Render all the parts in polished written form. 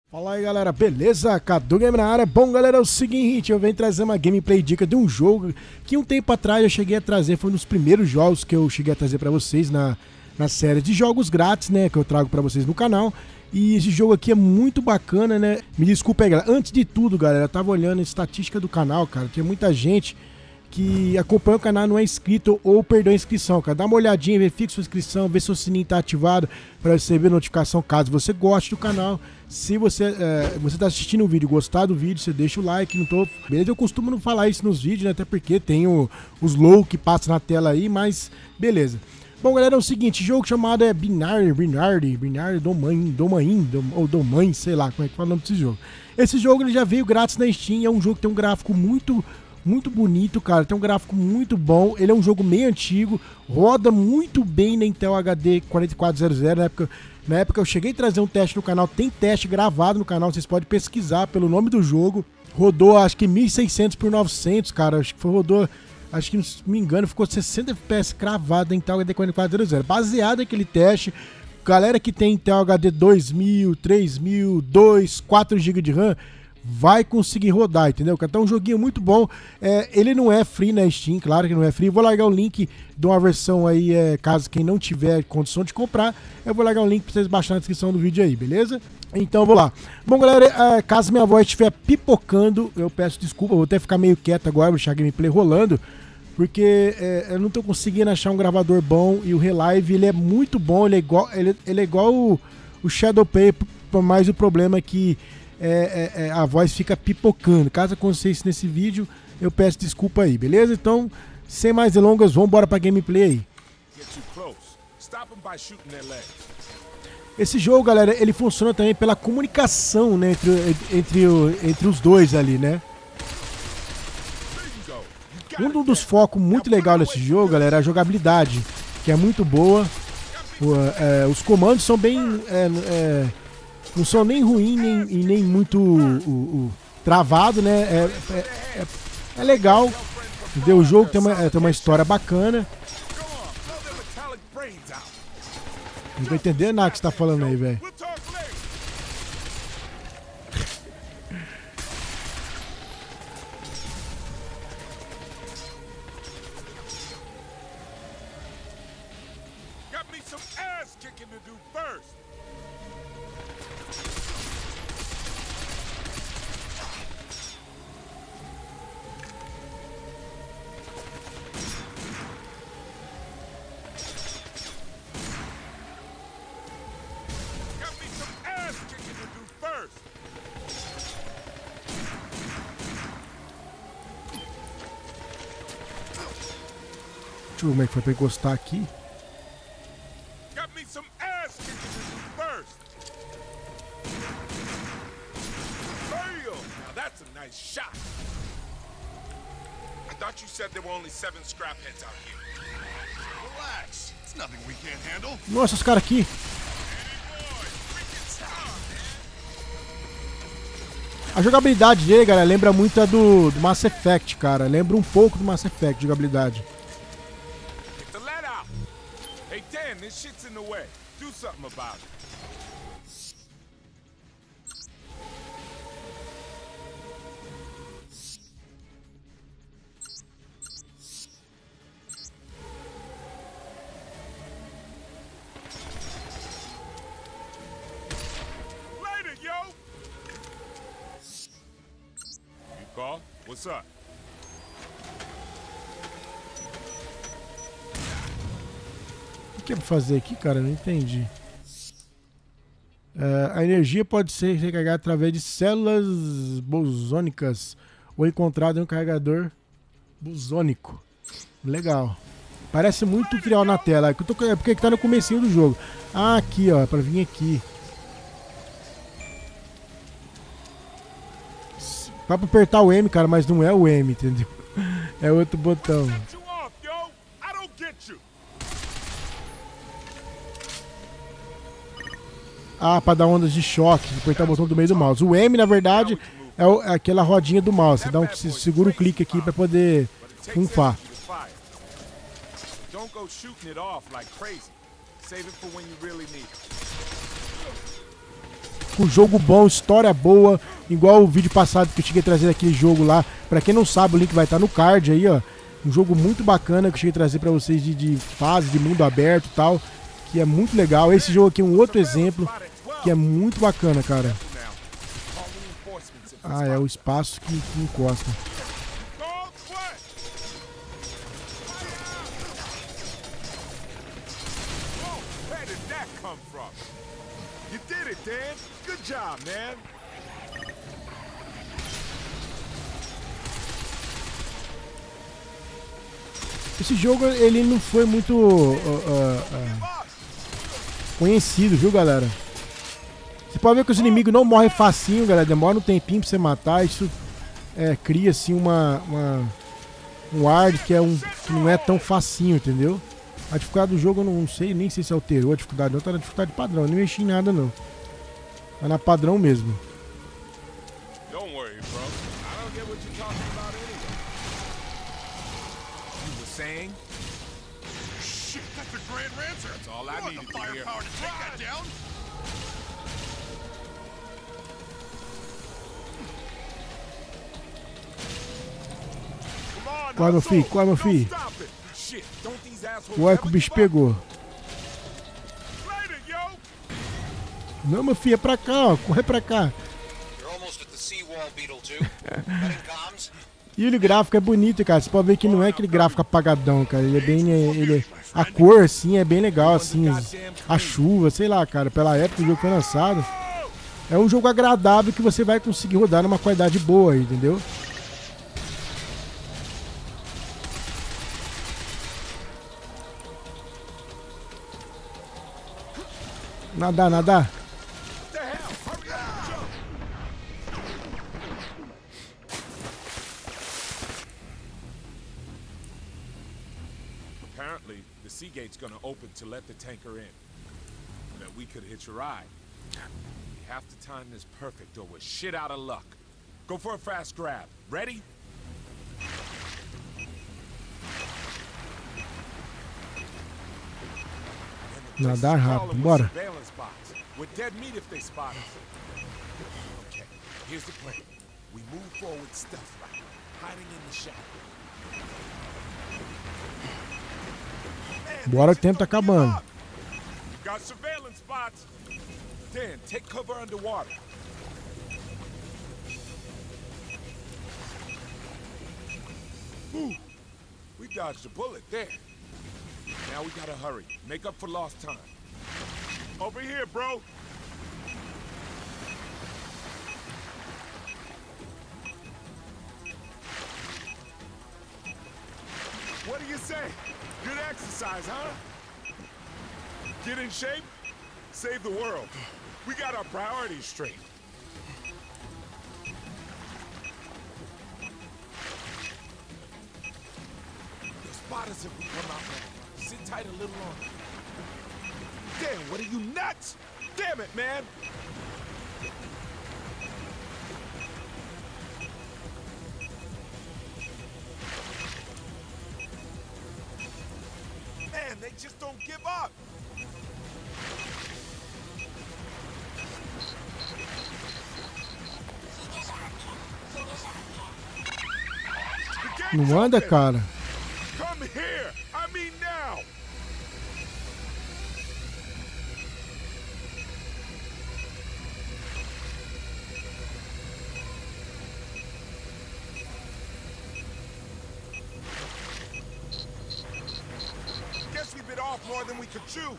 Fala aí galera, beleza? Cadu Game na área. Bom galera, é o seguinte, eu venho trazer uma gameplay dica de um jogo que um tempo atrás eu cheguei a trazer, foi um dos primeiros jogos que eu cheguei a trazer pra vocês na série de jogos grátis, né, que eu trago pra vocês no canal. E esse jogo aqui é muito bacana, né? Me desculpa aí galera, antes de tudo galera, eu tava olhando a estatística do canal, cara, tem muita gente que acompanha o canal, não é inscrito ou perdeu a inscrição, cara. Dá uma olhadinha, verifica sua inscrição, vê se o sininho tá ativado para receber notificação caso você goste do canal. Se você tá assistindo o vídeo e gostar do vídeo, você deixa o like, não tô... Beleza, eu costumo não falar isso nos vídeos, né? Até porque tem os low que passa na tela aí, mas beleza. Bom, galera, é o seguinte, jogo chamado é Binary Domain, sei lá como é que fala o nome desse jogo. Esse jogo ele já veio grátis na Steam, é um jogo que tem um gráfico muito bonito, cara, tem um gráfico muito bom, ele é um jogo meio antigo, roda muito bem na Intel HD 4400, na época eu cheguei a trazer um teste no canal, tem teste gravado no canal, vocês podem pesquisar pelo nome do jogo, rodou acho que 1600 por 900, cara, acho que se não me engano ficou 60 FPS cravado na Intel HD 4400, baseado naquele teste. Galera que tem Intel HD 2000, 3000, 2, 4 GB de RAM, vai conseguir rodar, entendeu? Então é um joguinho muito bom. Ele não é free na Steam, claro que não é free. Vou largar o link de uma versão aí, caso quem não tiver condição de comprar, eu vou largar um link pra vocês baixarem na descrição do vídeo aí, beleza? Então vou lá. Bom galera, caso minha voz estiver pipocando, eu peço desculpa, vou até ficar meio quieto agora, vou deixar a gameplay rolando, porque eu não tô conseguindo achar um gravador bom e o Relive ele é muito bom, ele é igual o Shadowplay, mas o problema é que a voz fica pipocando. Caso aconteça isso nesse vídeo, eu peço desculpa aí, beleza? Então, sem mais delongas, vamos embora pra gameplay aí. Esse jogo, galera, ele funciona também pela comunicação, né, entre os dois ali, né? Um dos focos muito legal desse jogo, galera, é a jogabilidade, que é muito boa. Os comandos são bem... não são nem ruim e nem muito travado, né? É legal. Entendeu? O jogo tem uma história bacana. Não tô entendendo nada que você tá falando aí, velho. Deixa eu ver como é que foi pra encostar aqui. Nossa, os caras aqui. A jogabilidade dele, galera, lembra muito a do Mass Effect, cara. Lembra um pouco do Mass Effect, jogabilidade. What's up? O que é pra fazer aqui, cara? Eu não entendi. A energia pode ser recarregada através de células bosônicas ou encontrada em um carregador bosônico. Legal. Parece muito tutorial na tela. É porque tá no comecinho do jogo. Ah, aqui, ó. Pra vir aqui. Dá pra apertar o M, cara, mas não é o M, entendeu? É outro botão. Ah, pra dar ondas de choque, apertar o botão do meio do mouse. O M, na verdade, é aquela rodinha do mouse. Você dá segura o clique aqui pra poder funfar. gráfico, jogo bom, história boa, igual o vídeo passado que eu cheguei a trazer aquele jogo lá. Pra quem não sabe, o link vai estar no card aí, ó. Um jogo muito bacana que eu cheguei a trazer pra vocês de fase, de mundo aberto e tal, que é muito legal. Esse jogo aqui é um outro exemplo que é muito bacana, cara. Ah, é o espaço que encosta. Esse jogo, ele não foi muito conhecido, viu, galera? Você pode ver que os inimigos não morrem facinho, galera. Demora um tempinho pra você matar. Isso cria, assim, um ar que não é tão facinho, entendeu? A dificuldade do jogo eu não sei, nem sei se alterou a dificuldade. Não, tá na dificuldade padrão. Eu não mexi em nada, não. Tá na padrão mesmo. Don't worry, bro. I don't get what you're talking about anyway. You were saying? Shit, that's a Grand Rancher. That's all I needed to hear. Firepower to take that down? Qual, meu filho? Qual, meu filho? Ué, que o bicho pegou. Não, meu filho, é pra cá, ó. Corre pra cá. E o gráfico é bonito, cara. Você pode ver que não é aquele gráfico apagadão, cara. Ele é bem... a cor, assim, é bem legal, assim. A chuva, sei lá, cara. Pela época que o jogo foi lançado. É um jogo agradável que você vai conseguir rodar numa qualidade boa, entendeu? Nadar, nadar. Apparently, the sea gate's gonna open to let the tanker in. Then we could hitch a ride. We have to time this perfect or we're shit out of luck. Go for a fast grab. Ready? Nadar rápido, bora. We're dead meat if they spot us. Okay, here's the plan. We move forward stealth like, hiding in the shadow. Bora, o tempo tá acabando. Got surveillance spots. Dan, take cover underwater. Ooh, we dodged a bullet there. Now we gotta hurry. Make up for lost time. Over here, bro. What do you say? Good exercise, huh? Get in shape? Save the world. We got our priorities straight. They'll spot us if we come out now. Sit tight a little longer. Damn, what are you nuts? Damn it, man! Man, they just don't give up. Não anda, cara. Come here. I mean now. Guess we bit off more than we could chew.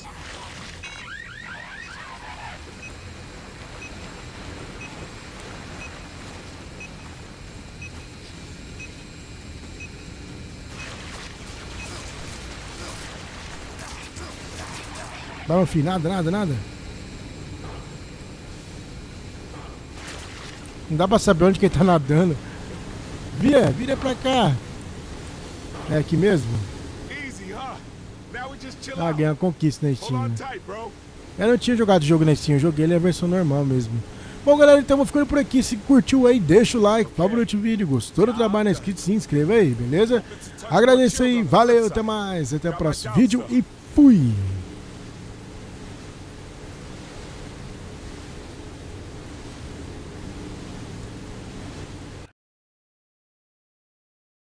Vai, meu filho, nada, nada, nada. Não dá pra saber onde que ele tá nadando. Vira pra cá. É aqui mesmo? Ah, ganhei uma conquista na Steam. Eu não tinha jogado o jogo na Steam, eu joguei ele a versão normal mesmo. Bom, galera, então vou ficando por aqui. Se curtiu aí, deixa o like, favorite o vídeo. Gostou do trabalho, não é inscrito, se inscreva aí, beleza? Agradeço aí, valeu, até mais. Até o próximo vídeo e fui!